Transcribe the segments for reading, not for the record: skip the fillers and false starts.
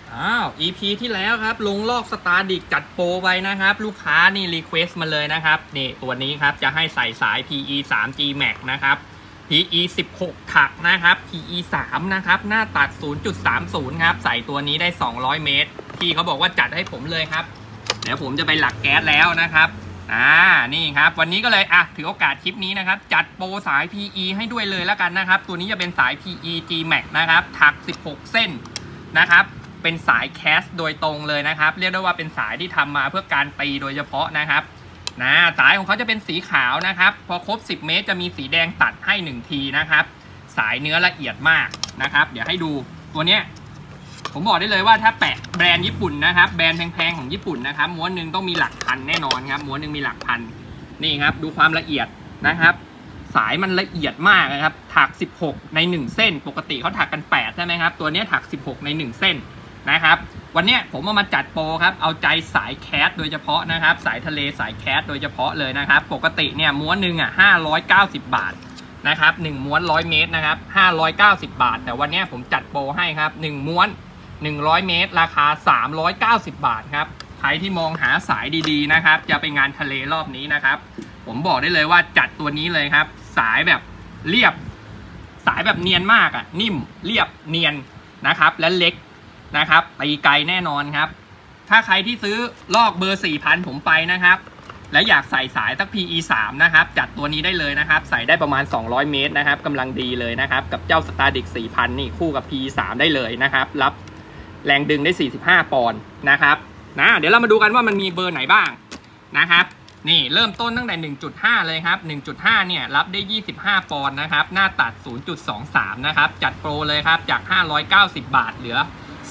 EP ที่แล้วครับลงลอกสตาร์ดิกจัดโปรไว้นะครับลูกค้านี่รีเควสต์มาเลยนะครับนี่ตัวนี้ครับจะให้ใส่สาย PE 3G Max นะครับ PE 16 ถักนะครับ PE 3นะครับหน้าตัด 0.30 ครับใส่ตัวนี้ได้200 เมตรพี่เขาบอกว่าจัดให้ผมเลยครับเดี๋ยวผมจะไปหลักแก๊สแล้วนะครับนี่ครับวันนี้ก็เลยถือโอกาสคลิปนี้นะครับจัดโปรสาย PE ให้ด้วยเลยแล้วกันนะครับตัวนี้จะเป็นสาย PE G Max นะครับถัก16 เส้นนะครับเป็นสายแคสโดยตรงเลยนะครับเรียกได้ว่าเป็นสายที่ทำมาเพื่อการตีโดยเฉพาะนะครับสายของเขาจะเป็นสีขาวนะครับพอครบ10 เมตรจะมีสีแดงตัดให้1ทีนะครับสายเนื้อละเอียดมากนะครับเดี๋ยวให้ดูตัวเนี้ยผมบอกได้เลยว่าถ้าแปะแบรนด์ญี่ปุ่นนะครับแบรนด์แพงๆของญี่ปุ่นนะครับม้วนหนึ่งต้องมีหลักพันแน่นอนครับม้วนหนึ่งมีหลักพันนี่ครับดูความละเอียดนะครับสายมันละเอียดมากนะครับถัก16ใน1เส้นปกติเขาถักกัน8ใช่ไหมครับตัวนี้ถัก16ใน1เส้นนะครับวันนี้ผมเอามาจัดโปรครับเอาใจสายแคสโดยเฉพาะนะครับสายทะเลสายแคสโดยเฉพาะเลยนะครับปกติเนี่ยม้วนหนึ่ง590 บาทนะครับ1ม้วน100 เมตรนะครับ590 บาทแต่วันนี้ผมจัดโปรให้ครับ1ม้วน100 เมตรราคา390 บาทครับใครที่มองหาสายดีๆนะครับจะไปงานทะเลรอบนี้นะครับผมบอกได้เลยว่าจัดตัวนี้เลยครับสายแบบเรียบสายแบบเนียนมากนิ่มเรียบเนียนนะครับและเล็กนะครับตีไกลแน่นอนครับถ้าใครที่ซื้อลอกเบอร์ 4,000 ผมไปนะครับและอยากใส่สายสัก PE 3นะครับจัดตัวนี้ได้เลยนะครับใส่ได้ประมาณ200 เมตรนะครับกำลังดีเลยนะครับกับเจ้าสตาร์ดิก 4,000 นี่คู่กับ PE 3ได้เลยนะครับรับแรงดึงได้45 ปอนด์นะครับเดี๋ยวเรามาดูกันว่ามันมีเบอร์ไหนบ้างนะครับนี่เริ่มต้นตั้งแต่ 1.5 เลยครับ 1.5 เนี่ยรับได้25 ปอนด์นะครับหน้าตัด 0.23 นะครับจัดโปรเลยครับจาก590 บาทเหลือ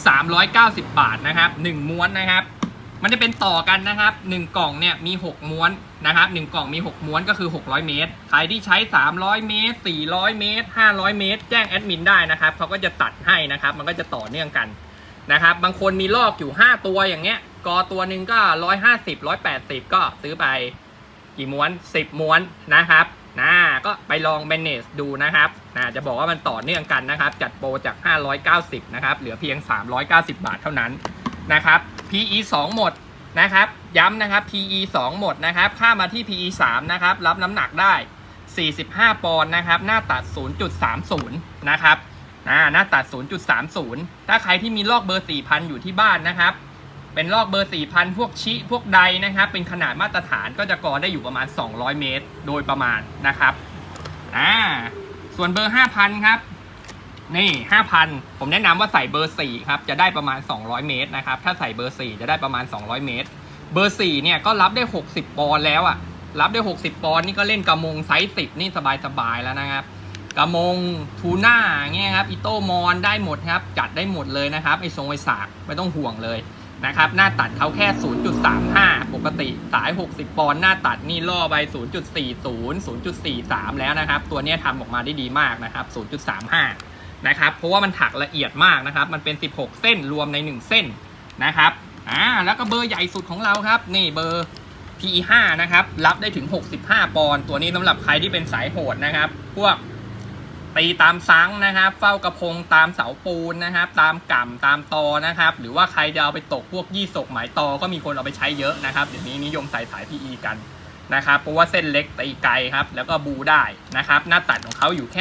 390 บาทนะครับ1ม้วนนะครับมันจะเป็นต่อกันนะครับ1กล่องเนี่ยมี6ม้วนนะครับ1กล่องมี6ม้วนก็คือ600 เมตรใครที่ใช้300 เมตร400 เมตร500 เมตรแจ้งแอดมินได้นะครับเขาก็จะตัดให้นะครับมันก็จะต่อเนื่องกันนะครับบางคนมีลอกอยู่5ตัวอย่างเงี้ยกอตัวหนึ่งก็150 180ก็ซื้อไปกี่ม้วน10 ม้วนนะครับก็ไปลองmanageดูนะครับจะบอกว่ามันต่อเนื่องกันนะครับจัดโปรจาก590นะครับเหลือเพียง390 บาทเท่านั้นนะครับ PE 2 หมดนะครับย้ำนะครับ PE 2 หมดนะครับข้ามาที่ PE 3นะครับรับน้ำหนักได้45 ปอนด์นะครับหน้าตัด 0.30 นะครับหน้าตัด 0.30 ถ้าใครที่มีลอกเบอร์ 4,000 อยู่ที่บ้านนะครับเป็นลอกเบอร์ 4,000 พวกชิพวกใดนะครับเป็นขนาดมาตรฐานก็จะกอได้อยู่ประมาณ200 เมตรโดยประมาณนะครับส่วนเบอร์ 5,000 ครับนี่ 5,000 ผมแนะนำว่าใส่เบอร์ 4 ครับจะได้ประมาณ200 เมตรนะครับถ้าใส่เบอร์ 4 จะได้ประมาณ200 เมตรเบอร์ 4 เนี่ยก็รับได้60 ปอนด์แล้วรับได้60 ปอนด์นี่ก็เล่นกระมงไซส์10นี่สบายๆแล้วนะครับกระมงทูน่าเงี้ยครับอิโต้มอนได้หมดครับจัดได้หมดเลยนะครับไอทรงไอสากไม่ต้องห่วงเลยนะครับหน้าตัดเขาแค่ 0.35 ปกติสาย60 ปอนด์หน้าตัดนี่ล่อไป 0.40 0.43 แล้วนะครับตัวนี้ทำออกมาได้ดีมากนะครับ 0.35 นะครับเพราะว่ามันถักละเอียดมากนะครับมันเป็น16 เส้นรวมใน1เส้นนะครับแล้วก็เบอร์ใหญ่สุดของเราครับนี่เบอร์ PE 5 นะครับรับได้ถึง65 ปอนด์ตัวนี้สำหรับใครที่เป็นสายโหดนะครับพวกตีตามซังนะครับเฝ้ากระพงตามเสาปูนนะครับตามก่ำตามตอนะครับหรือว่าใครจะเอาไปตกพวกยี่สกหมายตอก็มีคนเอาไปใช้เยอะนะครับเดี๋ยวนี้นิยมใส่สาย PE กันนะครับเพราะว่าเส้นเล็กตีไกลครับแล้วก็บูได้นะครับหน้าตัดของเขาอยู่แค่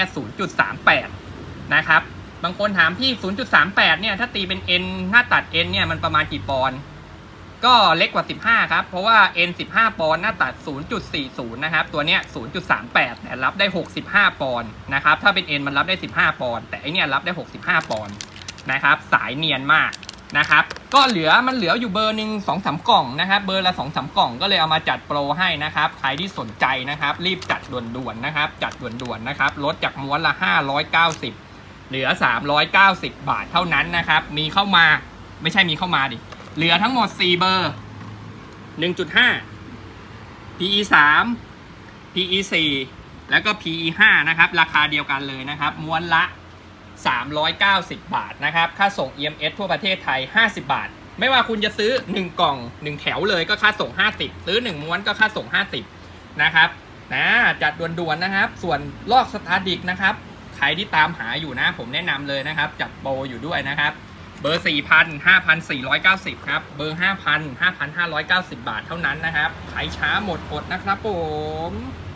0.38 นะครับบางคนถามพี่ 0.38 เนี่ยถ้าตีเป็น N หน้าตัด N เนี่ยมันประมาณกี่ปอนด์ก็เล็กกว่า15ครับเพราะว่า N 15 ปอนด์หน้าตัด 0.40 นะครับตัวเนี้ย 0.38 แต่รับได้65 ปอนด์นะครับถ้าเป็น N มันรับได้15 ปอนด์แต่อันเนี้ยรับได้65 ปอนด์นะครับสายเนียนมากนะครับก็มันเหลืออยู่เบอร์หนึ่ง 2-3 กล่องนะครับเบอร์ละ 2-3 กล่องก็เลยเอามาจัดโปรให้นะครับใครที่สนใจนะครับรีบจัดด่วนๆนะครับจัดด่วนๆนะครับลดจากม้วนละ590เหลือ390 บาทเท่านั้นนะครับมีเข้ามาไม่ใช่มีเข้ามาดิเหลือทั้งหมด4เบอร์ 1.5 PE 3 PE 4 แล้วก็ PE 5 นะครับราคาเดียวกันเลยนะครับม้วนละ390 บาทนะครับค่าส่ง EMS ทั่วประเทศไทย50 บาทไม่ว่าคุณจะซื้อ1กล่อง1แถวเลยก็ค่าส่ง50ซื้อ1ม้วนก็ค่าส่ง50นะครับจัดด่วนๆนะครับส่วนลอกสตาร์ดิกนะครับใครที่ตามหาอยู่นะผมแนะนำเลยนะครับจัดโปรอยู่ด้วยนะครับเบอร์ 4,000 5,490 ครับเบอร์ 5,000 5,590 บาทเท่านั้นนะครับใครช้าหมดอดนะครับผม